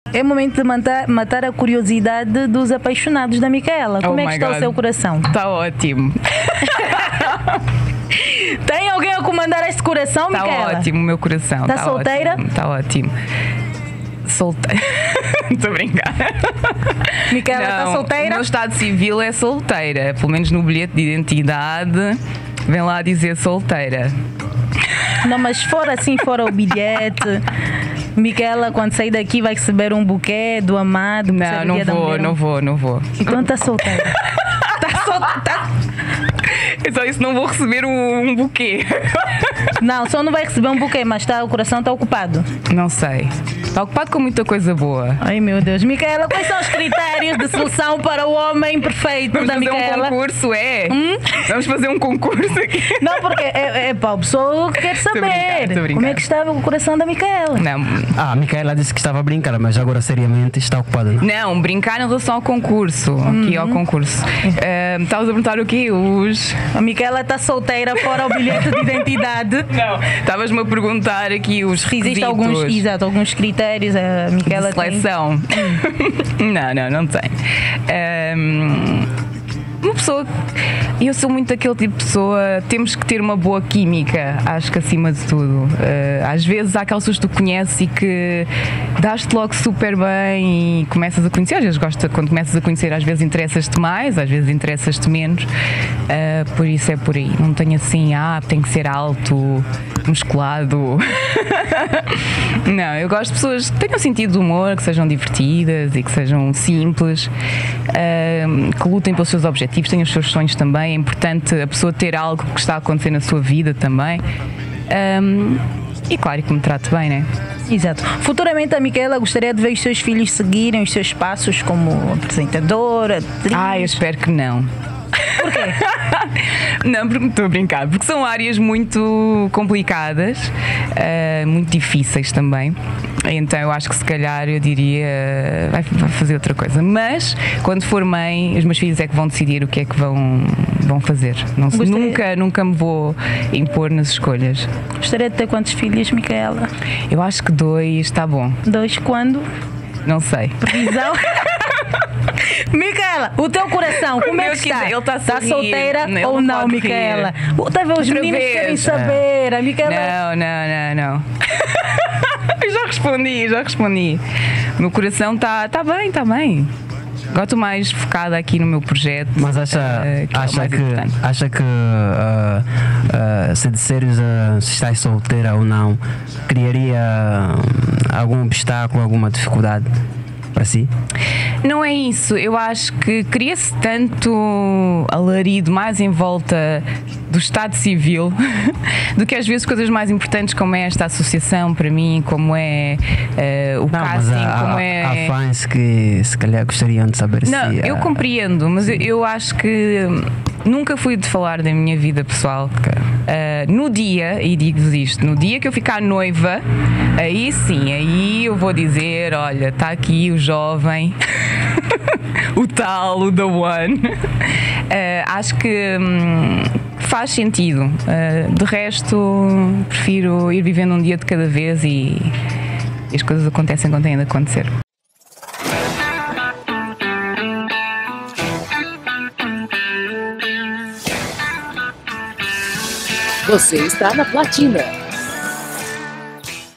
É momento de matar a curiosidade dos apaixonados da Micaela. Como é que está o seu coração? Está ótimo. Tem alguém a comandar este coração, Micaela? Está ótimo o meu coração. Está solteira? Está ótimo. Solteira. Estou a brincar. Micaela está solteira? O meu estado civil é solteira. Pelo menos no bilhete de identidade vem lá dizer solteira. Não, mas fora o bilhete, Micaela, quando sair daqui, vai receber um buquê do amado. Não vou. Então está solteira. É só isso, não vou receber um buquê. Não, só não vai receber um buquê, mas o coração está ocupado. Não sei. Está ocupado com muita coisa boa. Ai, meu Deus. Micaela, quais são os critérios de seleção para o homem perfeito da Micaela? Vamos fazer um concurso, Vamos fazer um concurso aqui. Não, porque é para o pessoal que quer saber como é que estava o coração da Micaela. Não. A Micaela disse que estava a brincar, mas agora seriamente está ocupada. Não, brincar em relação ao concurso. Aqui ao concurso. Estavas a perguntar o quê? A Micaela está solteira fora o bilhete de identidade. Não, estavas-me a perguntar aqui os requisitos. Existem alguns critérios. A Micaela de seleção. Não tem. Uma pessoa, eu sou muito aquele tipo de pessoa, temos que ter uma boa química, acho que acima de tudo. Às vezes há aquelas pessoas que tu conheces e que dás-te logo super bem e começas a conhecer, às vezes quando começas a conhecer, às vezes interessas-te mais, às vezes interessas-te menos, por isso é por aí. Não tenho assim, tem que ser alto, musculado. Não, eu gosto de pessoas que tenham sentido de humor, que sejam divertidas e que sejam simples, que lutem pelos seus objetivos, tenham os seus sonhos também. É importante a pessoa ter algo que está a acontecer na sua vida também. E claro, que me trate bem, né? Exato. Futuramente a Micaela gostaria de ver os seus filhos seguirem os seus passos como apresentadora, atriz. Eu espero que não. Porquê? Não, porque estou a brincar, porque são áreas muito complicadas, muito difíceis também. Então eu acho que se calhar eu diria vai fazer outra coisa. Mas quando for mãe, os meus filhos é que vão decidir o que é que vão fazer. Nunca me vou impor nas escolhas. Gostaria de ter quantos filhos, Micaela? Eu acho que 2 está bom. 2 quando? Não sei. Previsão? Micaela, o teu coração, como é que está? Ele está solteira ou não, Micaela? Os meninos querem saber. A Micaela... Não. Eu já respondi. O meu coração está bem. Agora estou mais focada aqui no meu projeto. Mas acha que se disseres se estás solteira ou não, criaria algum obstáculo, alguma dificuldade para si? Não é isso. Eu acho que cria-se tanto alarido mais em volta do Estado Civil do que às vezes coisas mais importantes como é esta associação para mim, como é o casting, como é... Há fãs que se calhar gostariam de saber se... Não, eu compreendo, mas eu acho que nunca fui de falar da minha vida pessoal. No dia, e digo-vos isto, no dia que eu ficar noiva, aí sim, aí eu vou dizer, olha, está aqui o jovem, o tal, o the one. Acho que faz sentido. De resto, prefiro ir vivendo um dia de cada vez e as coisas acontecem quando têm de acontecer. Você está na Platina.